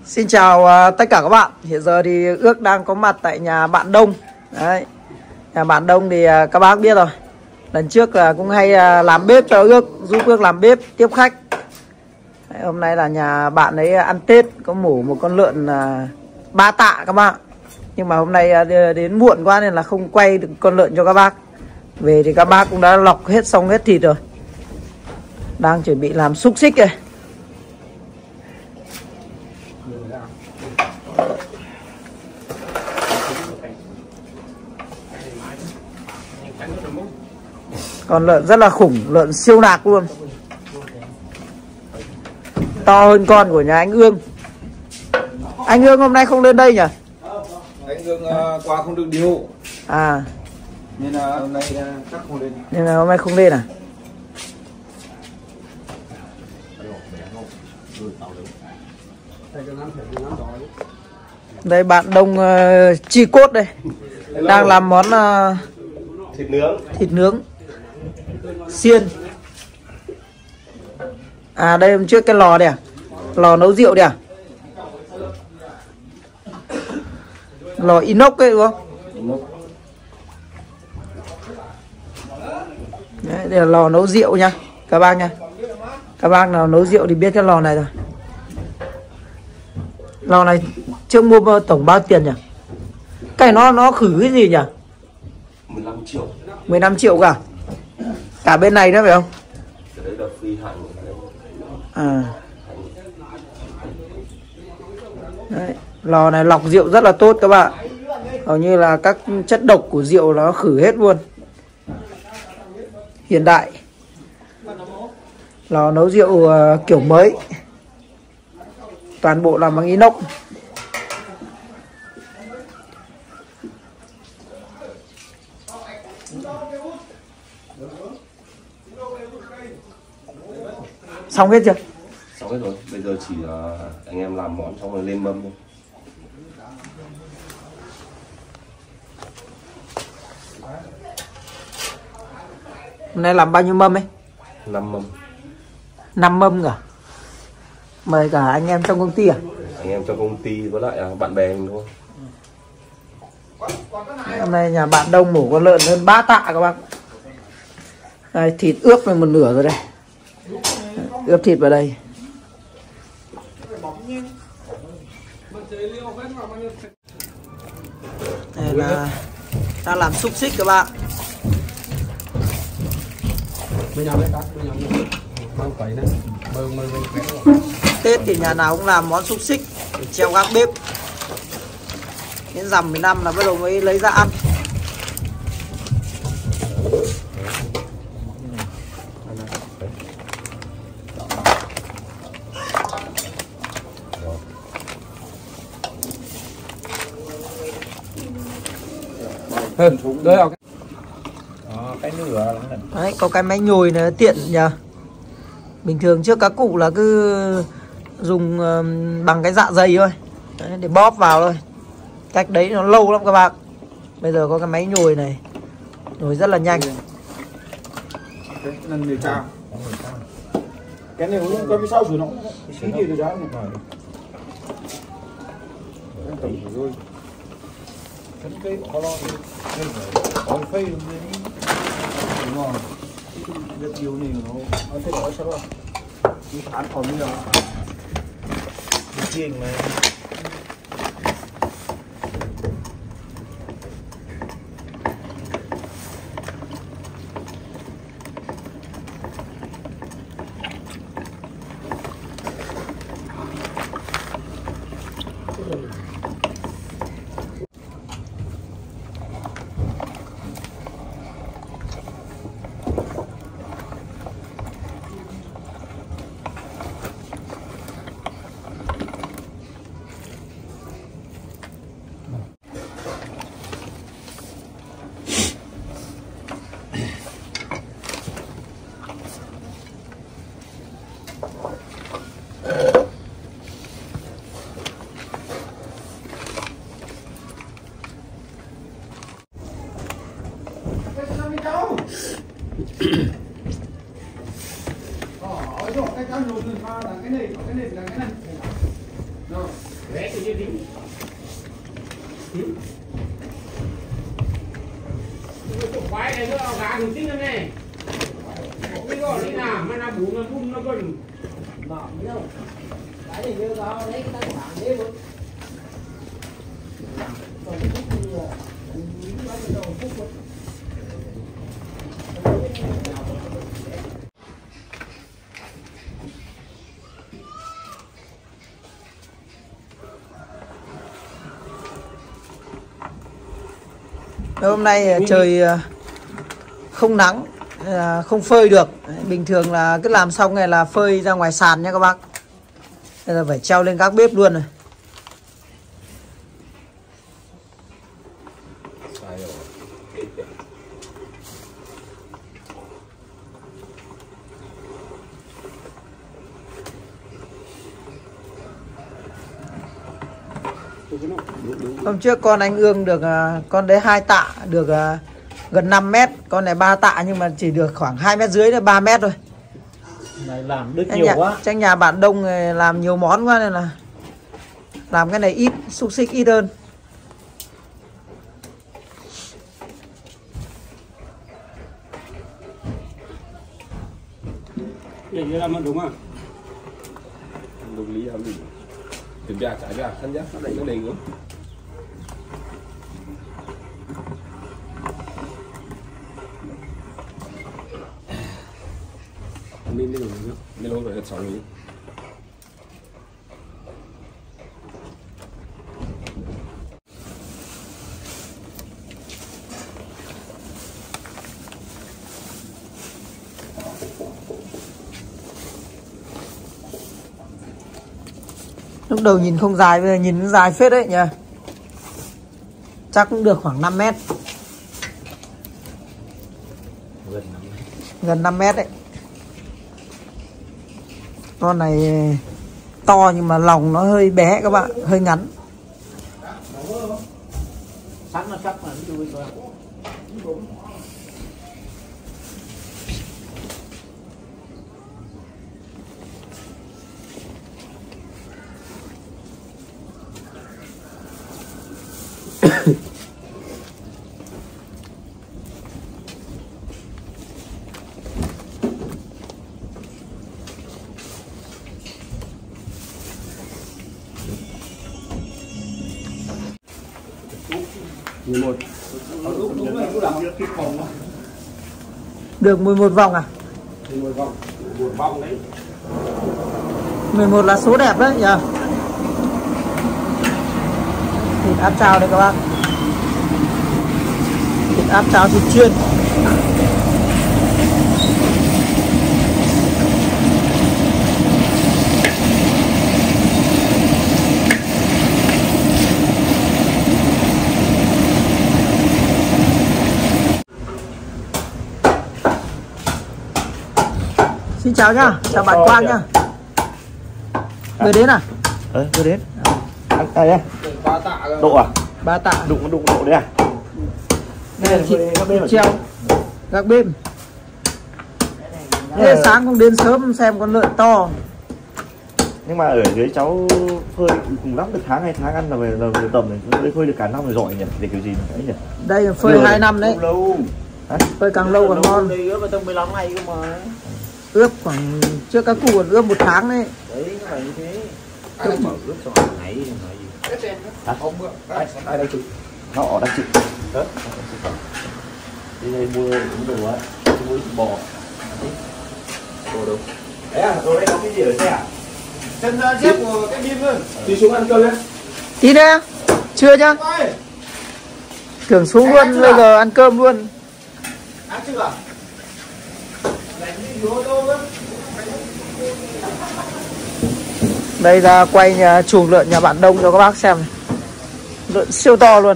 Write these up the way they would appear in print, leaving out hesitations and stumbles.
Xin chào tất cả các bạn. Hiện giờ thì Ước đang có mặt tại nhà bạn Đông. Đấy. Nhà bạn Đông thì các bác biết rồi. Lần trước là cũng hay làm bếp cho Ước, giúp Ước làm bếp tiếp khách. Đấy, hôm nay là nhà bạn ấy ăn Tết, có mổ một con lợn 3 tạ các bạn. Nhưng mà hôm nay đến muộn quá nên là không quay được con lợn cho các bác. Về thì các bác cũng đã lọc hết xong hết thịt rồi. Đang chuẩn bị làm xúc xích này. Con lợn rất là khủng, lợn siêu nạc luôn. To hơn con của nhà anh Ương. Anh Ương hôm nay không lên đây nhỉ? Anh Ương qua không được điều. À. Nên là hôm nay chắc không lên. Nên là hôm nay không lên à? Đây bạn Đông chi cốt đây. Đang làm món thịt nướng xiên. À đây hôm trước cái lò đây à? Lò nấu rượu đây à? Lò inox ấy đúng không? Đấy, đây là lò nấu rượu nha các bác nha. Các bác nào nấu rượu thì biết cái lò này rồi. Lò này trước mua tổng bao tiền nhỉ? Cái nó khử cái gì nhỉ? 15 triệu. 15 triệu cả. Cả bên này nữa phải không? Cái đấy là phi hại. À. Đấy, lò này lọc rượu rất là tốt các bạn. Hầu như là các chất độc của rượu nó khử hết luôn. Hiện đại. Lò nấu rượu kiểu mới. Toàn bộ làm bằng inox. Xong hết chưa? Xong hết rồi, bây giờ chỉ anh em làm món xong rồi lên mâm thôi. Hôm nay làm bao nhiêu mâm ấy? 5 mâm. 5 mâm cả. Mời cả anh em trong công ty à? Anh em trong công ty với lại bạn bè mình thôi. Hôm nay nhà bạn Đông mổ con lợn hơn 3 tạ các bác. Đây, thịt ướp lên một nửa rồi đây. Ướp thịt vào đây. Đây là đang làm xúc xích các bạn. Tết thì nhà nào cũng làm món xúc xích để treo gác bếp. Đến rằm 15 là bắt đầu mới lấy ra ăn. Đấy, có cái máy nhồi này tiện nhờ. Bình thường trước các cụ là cứ dùng bằng cái dạ dày thôi. Đấy, để bóp vào thôi. Cách đấy nó lâu lắm các bạn. Bây giờ có cái máy nhồi này. Nhồi rất là nhanh. Cái này cũng có cái sau rồi nó xí gì rồi đó. Rồi. Cái khó lo có phê ngon. Rất nhiều này nó thấy rõ sao rồi. Cái phản còn bây giờ. Chiên này. Quái này nó gà được tin này. Cái gọi đi nào mà nó bún nó còn Bảo nhau. Cái này như đó đấy cái thẳng đấy luôn. Còn cái phút thì bắt đầu phút luôn. Hôm nay trời không nắng, không phơi được. Bình thường là cứ làm xong này là phơi ra ngoài sàn nha các bác. Bây giờ phải treo lên các bếp luôn rồi. Hôm trước con anh Ương được con đấy 2 tạ được gần 5 mét, con này 3 tạ nhưng mà chỉ được khoảng 2 mét dưới là 3 mét thôi. Này làm được nhiều quá. Trong nhà bạn đông làm nhiều món quá nên là làm cái này ít, xúc xích ít hơn. Vậy như làm đúng không? Đúng lý làm gì? Kiểm tra trả ra, thân giác, nó đầy nữa. Nên luôn phải hết 6 lý. Lúc đầu nhìn không dài, bây giờ nhìn dài phết đấy nhỉ. Chắc cũng được khoảng 5 mét. Gần 5 mét đấy. Con này to nhưng mà lòng nó hơi bé các bạn, hơi ngắn. Sẵn nó chắc là nó vui rồi. Được 11 vòng à? 11 vòng. 11 vòng đấy. 11 là số đẹp đấy nhỉ. Thịt áp chảo đây các bác. Thịt áp chảo thịt chiên. Xin chào nhá, chào bạn Quang nhá. Người đến à? Người đến. Đây đây. Độ à? 3 tạ. Đụng độ đấy à? Đây là thịt treo gác bếp. Thế sáng cũng đến sớm xem con lợn to. Nhưng mà ở dưới cháu phơi cùng lắm được tháng 2 tháng ăn là về tầm này, đây phơi được cả năm rồi giỏi nhỉ, để kiểu gì đấy nhỉ. Đây là phơi 2 năm đấy. Lâu. Phơi càng lâu càng ngon. Đây ướp tầm 15 ngày cơ mà. Ướp khoảng trước các cụ còn ướp 1 tháng đấy. Đấy nó phải như thế. Ướp mà ướp cho ngày gì. Không bữa. Ai đây chị? Họ đang chị. Đó. Đi đây mua đồ á, mua thịt bò. Đồ đâu? Đấy à, đồ đây có cái gì ở xe à? chân ra xếp của cái bim luôn. Đi xuống ăn cơm nhé. Tí nữa. Chưa chứ? Tưởng xuống luôn, bây giờ ăn cơm luôn. Ăn chưa à? Lại đi vô đâu đó. Đây là quay chuồng lợn nhà bạn Đông cho các bác xem này. Lợn siêu to luôn.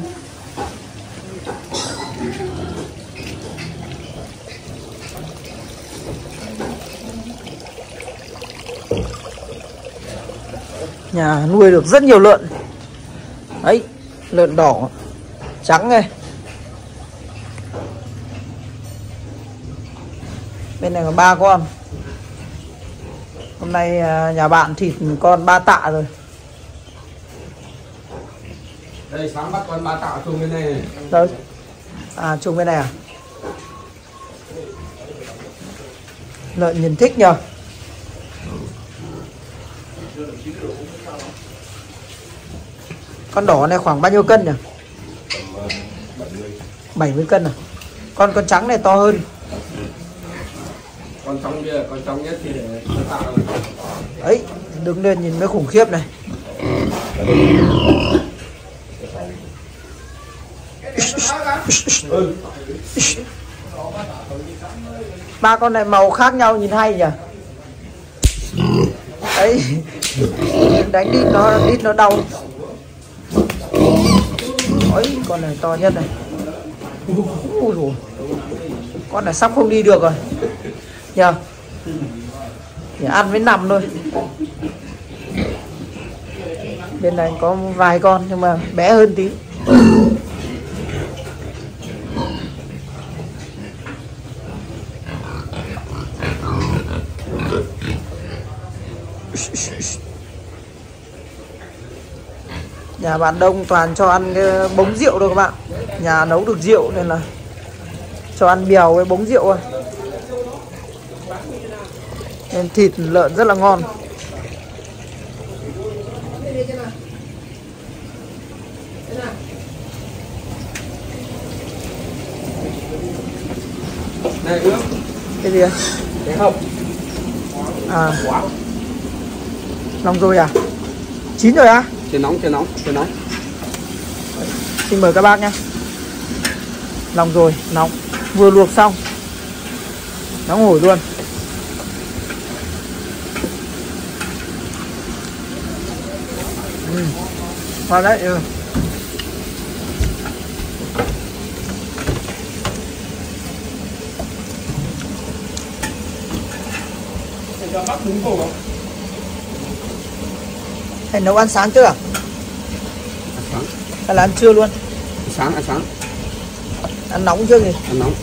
Nhà nuôi được rất nhiều lợn. Đấy, lợn đỏ, trắng này. Bên này có 3 con. Hôm nay nhà bạn thịt con 3 tạ rồi. Đây sáng bắt con ba tạo chung bên này này. Đâu? À chung bên này à? Lợn nhìn thích nhờ. Con đỏ này khoảng bao nhiêu cân nhỉ? 70 cân à? Con trắng này to hơn. Con trống kia, con trống nhất thì để tạo. Ấy, đứng lên nhìn mới khủng khiếp này. Ba con này màu khác nhau nhìn hay nhỉ? Đấy, đánh đít nó đau. Ôi, con này to nhất này. Ui dồi. Con này sắp không đi được rồi nhờ. Chỉ ăn với nằm thôi. Bên này có vài con nhưng mà bé hơn tí. Nhà bạn Đông toàn cho ăn cái bống rượu thôi các bạn. Nhà nấu được rượu nên là cho ăn bèo với bống rượu thôi. Nên thịt lợn rất là ngon. Này ướp. Cái gì ạ? Cái hộp. À. Lòng rồi à? Chín rồi á? Trên nóng. Xin mời các bác nhé. Lòng rồi, nóng. Vừa luộc xong. Nóng hổi luôn. Ngon đấy. Cho bác bún bò không? Hay nấu ăn sáng chưa à? Sáng. Hay là ăn trưa luôn? Ăn sáng. Ăn nóng chưa gì? Ăn nóng.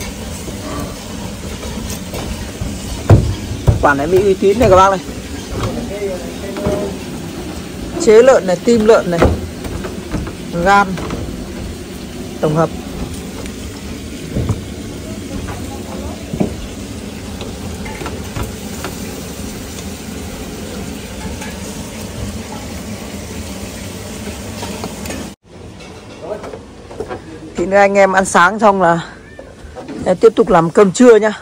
Quả này bị uy tín này các bác này. Chế lợn này, tim lợn này, gan tổng hợp. Thì nữa anh em ăn sáng xong là tiếp tục làm cơm trưa nhá.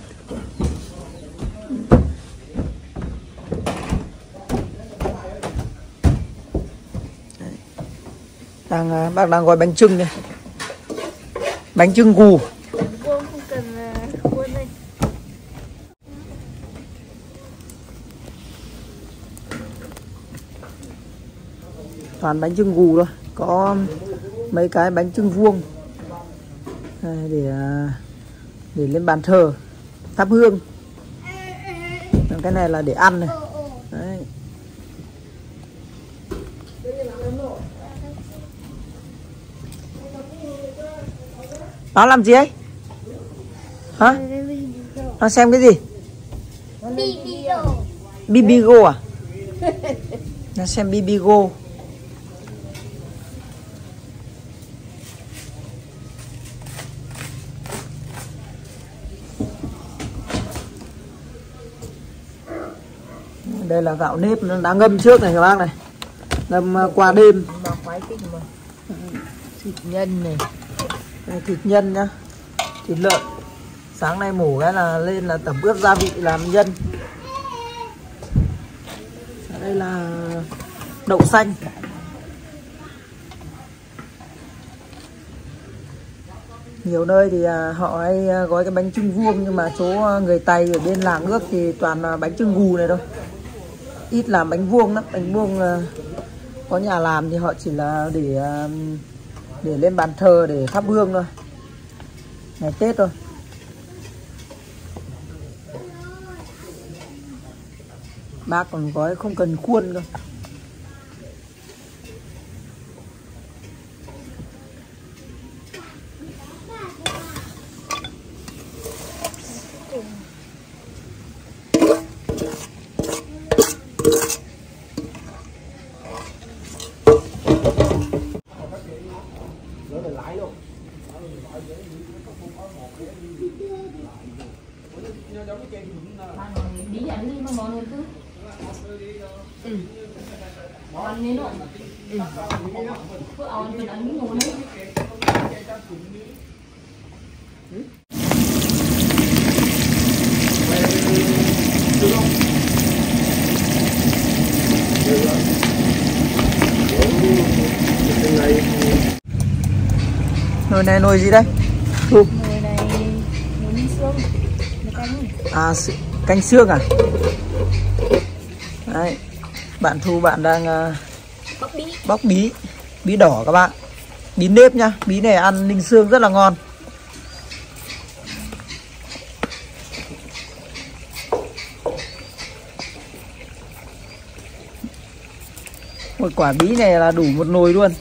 Bác đang gói bánh chưng đây. Bánh chưng gù. Toàn bánh chưng gù thôi. Có mấy cái bánh chưng vuông để lên bàn thờ thắp hương. Cái này là để ăn này. Đấy. Nó làm gì ấy? Hả? Nó xem cái gì? Bibigo à? Nó xem Bibigo. Đây là gạo nếp nó đã ngâm trước này các bác này. Ngâm qua đêm. Thịt nhân này. Đây, thịt nhân nhá. Thịt lợn. Sáng nay mổ cái là lên là tẩm ướp gia vị làm nhân. Đây là đậu xanh. Nhiều nơi thì họ hay gói cái bánh chưng vuông, nhưng mà số người Tày ở bên làng nước thì toàn là bánh chưng gù này thôi. Ít làm bánh vuông lắm. Bánh vuông có nhà làm thì họ chỉ là để lên bàn thờ để thắp hương thôi, ngày Tết thôi. Bác còn gói không cần khuôn cơ. Bí ăn đi mà món hơn chứ. Ăn nên rồi. Cứ ăn mình ăn nhiều đấy. Nồi này nồi gì đây? Thu. Nồi này nồi ninh xương, nồi canh. À, canh xương à? Đấy. Bạn Thu bạn đang bóc bí đỏ các bạn. Bí nếp nhá, bí này ăn ninh xương rất là ngon. Một quả bí này là đủ một nồi luôn.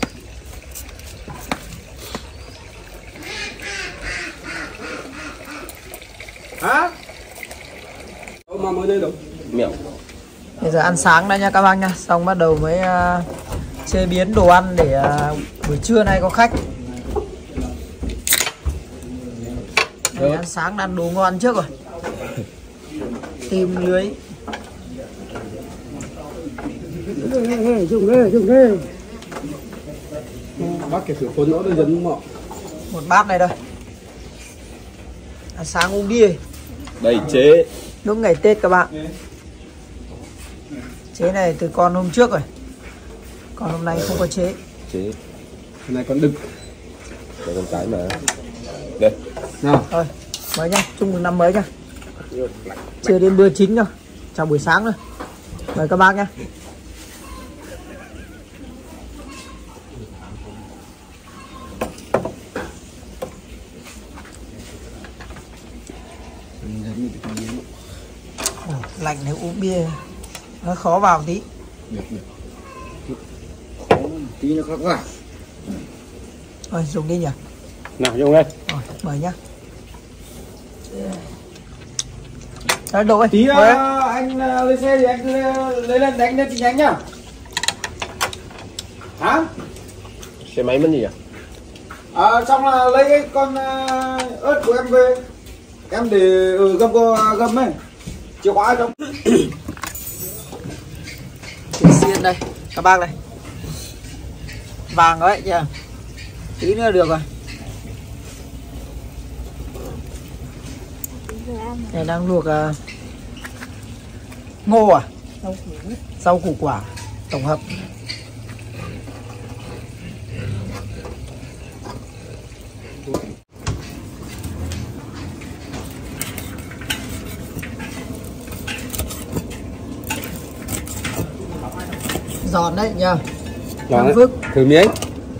Hả? Mà mới đây đâu? Mèo. Bây giờ ăn sáng đây nha các bác nha. Xong bắt đầu mới chế biến đồ ăn để buổi trưa nay có khách. Đây, ăn sáng ăn đồ ngon trước rồi. Tìm lưới. Dùng đây. Bác cái sữa phun nó đã dần mọ. Một bát này đây. Ăn sáng uống bia. Đây chế. Đúng ngày Tết các bạn. Chế này từ con hôm trước rồi. Còn hôm nay không có chế. Chế. Hôm nay con đực. Đây con cái mà. Đây. Nào. Thôi, mới nhá, chúc mừng năm mới nhá. Chưa đến bữa chính đâu. Chào buổi sáng thôi. Mời các bác nhá. Lạnh này uống bia nó khó vào tí. Tí nó khác quá. Thôi dùng đi nhỉ. Nào dùng đây. Rồi, mời nhá. Đấy, đồ ơi. Tí anh lên xe thì anh lấy lên đánh lên chi nhánh nhá. Hả? Xe máy mất gì à? Xong là lấy cái con ớt của em về. Em để gầm ấy. Chìa khóa trong. Thịt xiên đây, các bác đây. Vàng đấy nhỉ. Tí nữa được rồi. Này đang luộc ngô à? Rau củ quả tổng hợp. Giòn đấy nhờ. Giòn đấy. Thử miếng.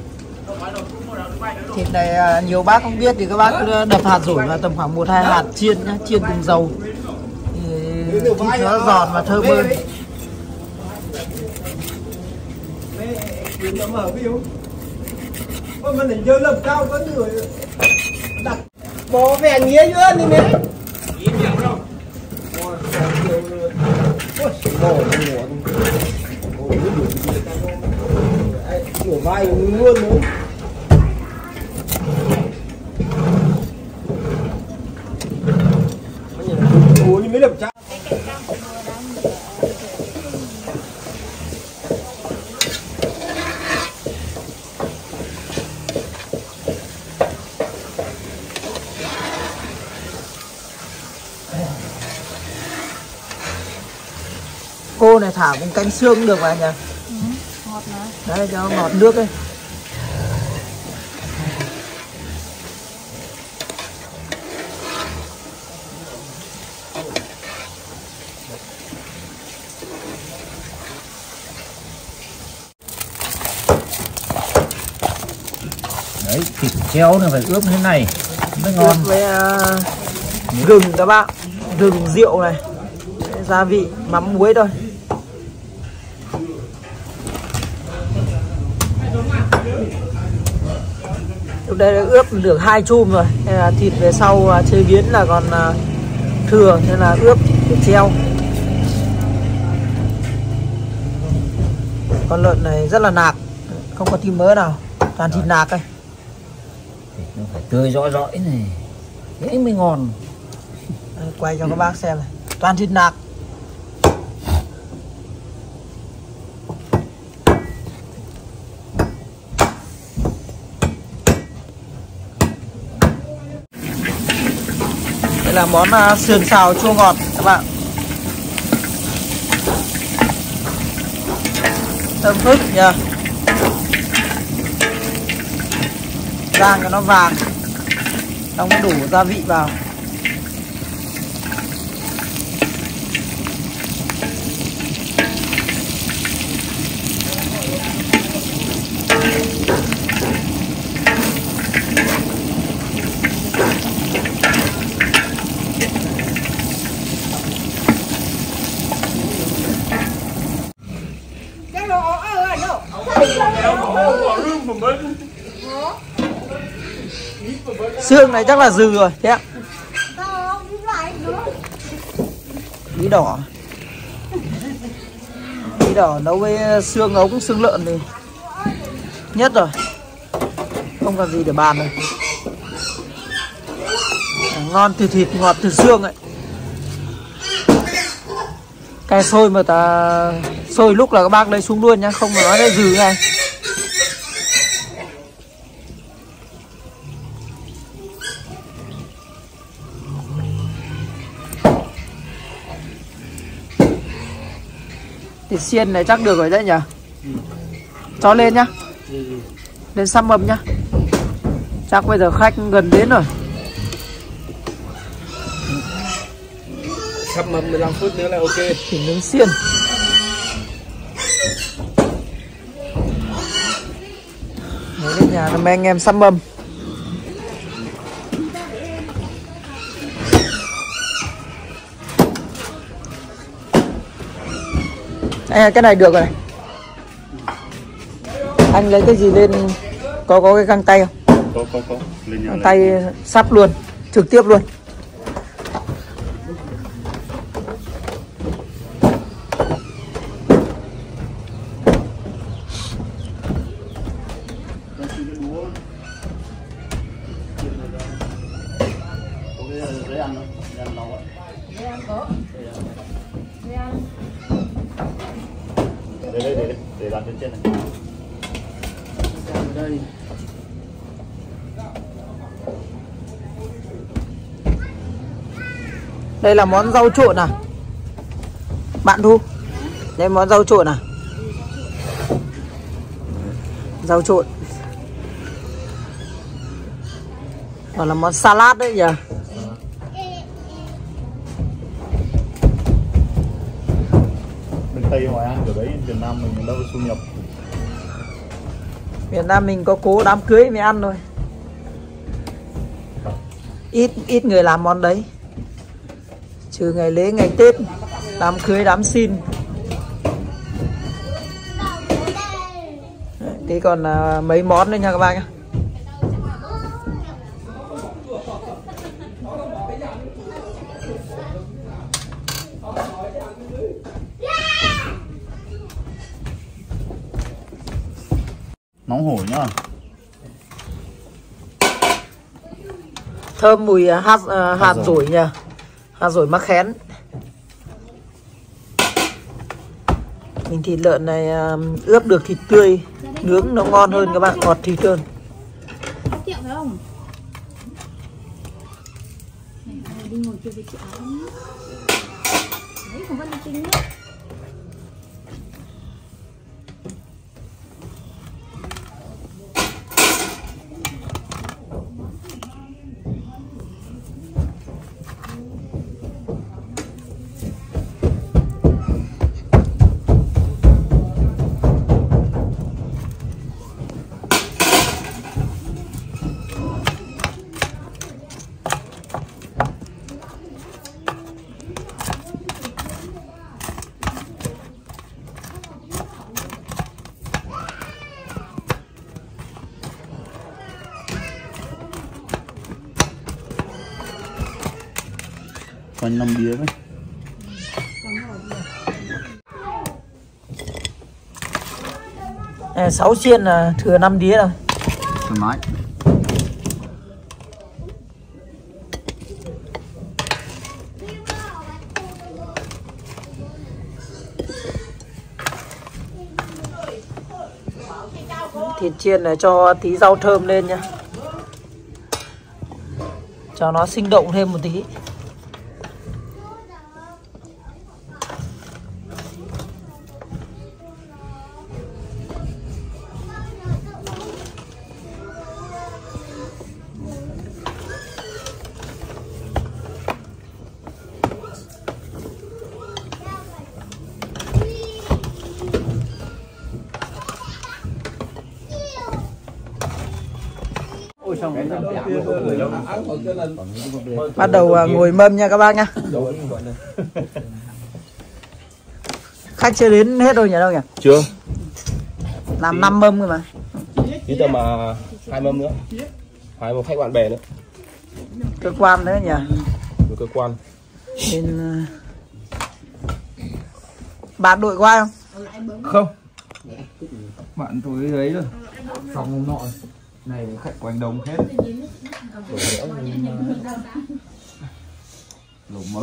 Thịt này nhiều bác không biết thì các bác cứ đập hạt rủi vào tầm khoảng 1-2 hạt chiên nhá, chiên cùng dầu. Thì thịt nó giòn và thơm hơn. Mình chơi lập cao có người đặt bò về nghĩa nữa đi mấy. Kiểu vai luôn nữa. Ủa như mấy lập trang. Cô này thả cùng canh xương được mà nhỉ? Ngọt mà. Đấy cho ngọt nước ấy. Đấy, thịt treo này phải ướp như thế này mới ngon. Ướp với gừng các bạn, gừng rượu này, gia vị mắm muối thôi. Lúc đây đã ướp được 2 chum rồi, nên là thịt về sau chế biến là còn thừa, nên là ướp để treo. Con lợn này rất là nạc, không có tim mỡ nào, toàn thịt nạc đây. Nó phải tươi rõ này, đấy mới ngon. Đây, quay cho các bác xem này, toàn thịt nạc. là món sườn xào chua ngọt các bạn. Thơm phức nhờ. Rang cho nó vàng, xong đủ gia vị vào. Xương này chắc là dừ rồi thế ạ. Bí đỏ. Bí đỏ nấu với xương ống, xương lợn thì nhất rồi. Không còn gì để bàn rồi. Ngon từ thịt, ngọt từ xương ấy. Cái sôi mà ta sôi lúc là các bác lấy xuống luôn nhá, không mà nói là dừ ngay. Thịt xiên này chắc được rồi đấy nhỉ. Cho lên nhá. Lên xăm mâm nhá. Chắc bây giờ khách gần đến rồi. Sắp mâm 15 phút nữa là ok. Thịt nướng xiên. Đấy lên nhà là mấy anh em xăm mâm. Cái này được rồi này. Anh lấy cái gì lên, có cái găng tay không? Có. Lên nhà găng tay sắp luôn, trực tiếp luôn. Để đặt lên trên này. Đây. Đây là món rau trộn à? Bạn Thu. Đây món rau trộn à? Rau trộn. Đó là món salad đấy nhỉ? Tây Hoài An kiểu đấy, Việt Nam mình đâu thu nhập. Việt Nam mình có cố đám cưới mới ăn thôi. Ít người làm món đấy. Trừ ngày lễ, ngày Tết, đám cưới, đám xin. Thế còn mấy món nữa nha các bác nhé. Nóng hổi nhá. Thơm mùi hạt dổi nhỉ. Hạt dổi mắc khén. Mình thịt lợn này ướp được thịt tươi, nướng nó ngon hơn các bạn, ngọt thịt hơn. Tiệm phải không? Đi ngồi kia với chị áo. Đấy, không vẫn đi tính nữa. Quanh 5 đĩa đấy. À, 6 xiên là thừa 5 đĩa rồi. Thoải mái. Thịt chiên này cho tí rau thơm lên nha, cho nó sinh động thêm một tí. Bắt đầu ngồi mâm nha các bác nhá. Khách chưa đến hết rồi nhỉ đâu nhỉ? Chưa. Làm 5 mâm rồi mà. Tí tầm 2 mâm nữa. 2 mâm khách bạn bè nữa. Cơ quan đấy nhỉ? Cơ quan. Bên bạn đội qua không? Không. Bạn tôi đấy rồi. Xong hôm nọ này khách của anh Đông hết. Lẩu mớ.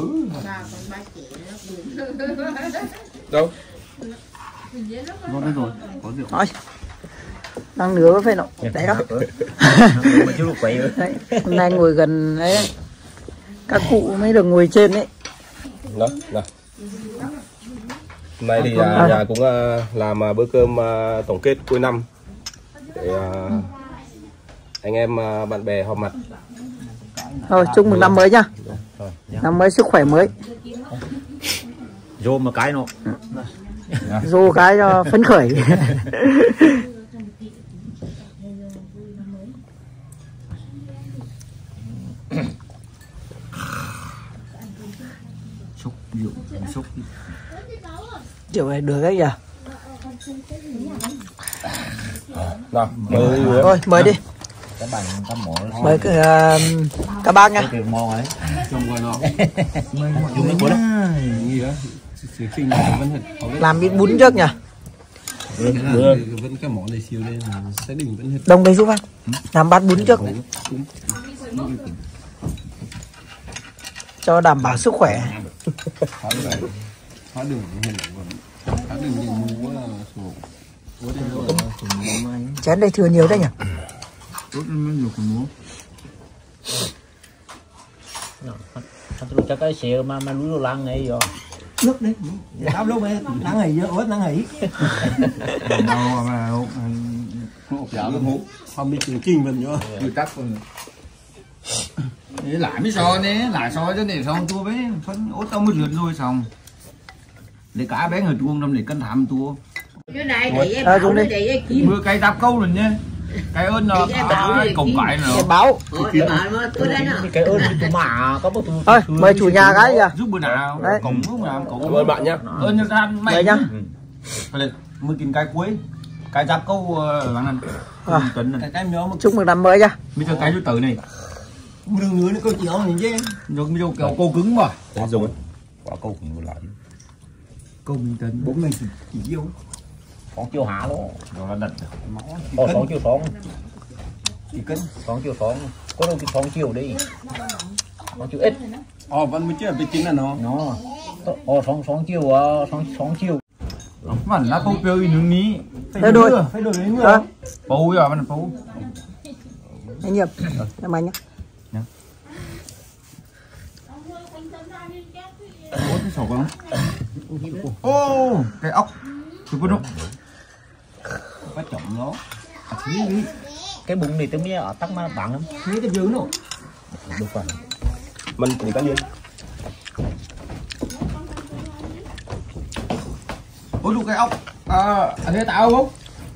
Đâu? Ngon đấy rồi, có rượu. Thôi. Đang nửa phải nọ. Đấy đó. Đấy, hôm nay ngồi gần đấy. Các cụ mới được ngồi trên đấy. Đó, nào. Hôm nay thì nhà cũng làm bữa cơm tổng kết cuối năm để anh em bạn bè họp mặt. Thôi chúc mừng năm mới nhá. Năm mới sức khỏe mới. Vô một cái nó. Vô cái cho phấn khởi. Xúc rượu, xúc. Kiểu này được đấy nhỉ? Nào, mời Thôi mời đi. Các bạn các mỏ. Mời các bác nha. Cái mò ấy. trông coi nó. Dùng cái cuốn đó. Gì đó? Sự kinh vẫn hết. Làm ít bún trước nhỉ? Vẫn cái món này siêu lên sẽ đỉnh vẫn hết. Đồng đây giúp anh. Làm bát bún trước. Cho đảm bảo sức khỏe. Phá đường nhiều mù quá Chén đây thừa nhiều đấy nhỉ? Tốt mới nhiều còn muốn. Tôi chắc cái xe mà núi Lô Lăng này rồi. Nước đấy. Tao lúc ấy nắng nghỉ nữa, ớt nắng nghỉ. Đâu mà hộp giả luôn hộp. Không bị kinh mình nữa. từ tắt rồi. Lại mới so nè, lại so cho này xong tua với phân ốt tao mới rượt rồi xong. Để cả bé người chuông trong để cân thảm tua. Cái này để bảo nó để kim. Mưa cây tạp câu rồi nhé. Cái ơn nó cổng cái nữa. Cái báo. Cái ơn tụi mà có một Thôi mời chủ nhà cái kìa. Giúp bữa nào. Đấy. Cổng lúc nào cổng. Cảm ơn bạn nhé. Ơn nhân gian mày Mời nhá. Mới tìm cái cuối. Cái tạp câu bạn ăn. À. Cái nhớ một Chúc mừng năm mới nha. bây giờ cái thứ tự này. Đường nữa nó có chịu không chứ? Rồi bây giờ kiểu cô cứng mà. Đấy dùng ấy. Quả câu cũng lại. Câu bình tĩnh. Bố mình chỉ yêu. con chiều hạ luôn. Rồi là đặt. Con chiều son. Chỉ cân. Con chiều son. Có đâu con chiều đi. Con chiều ít. Vẫn mới chưa bị chín là nó. Nó. Son chiều. Mà nó câu tiêu nướng ní. Phải đổi. Phải đổi đến mưa. Bố rồi bạn bố. Anh Nhiệm. Em anh nhá. Ôi cái sổ con. Ô, cái ốc. Cái con ốc. Bắt trọng nó. Cái bụng này tôi mới ở tắc mà bạn lắm. Thấy cái dướng đâu. Được rồi. Mình cũng có gì. Ôi đủ cái ốc. Anh thấy tao không?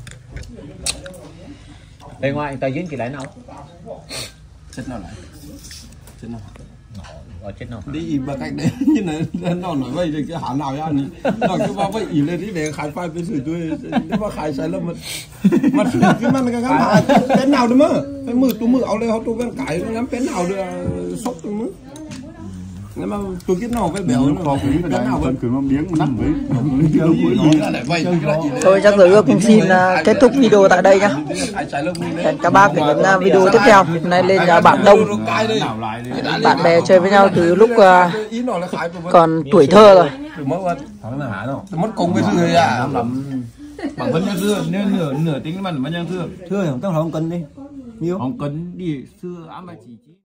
Bên ngoài tay dính chị lại nào? Chết nào lại. Chết nào. Ở chết nào? Đi mà cách đấy như này nó nói vậy thì cái hả nào ra nhỉ? Nói cái bao vậy ý lên đi để khai phai với sự tôi nếu mà khai sai là mà cái mà cái ngắm cái nào đấy mà cái mưa áo đây họ tôi vẫn cãi ngắm cái nào được sốc tôi mới nếu mà tôi biết nào cái béo nó cái nào vẫn cứ mà miếng mà nằm với Thôi chắc rồi cũng xin kết thúc video tại đây nhá. Hẹn các bác ở những video tiếp theo. Hôm nay lên Bạn Đông. Bạn bè chơi với nhau từ lúc còn tuổi thơ rồi. mất cùng với dưa à Bằng vấn nhân dưa, nên nửa tính mà vẫn nhân dưa. thưa không tao không cần đi Không cần đi xưa ám mà chỉ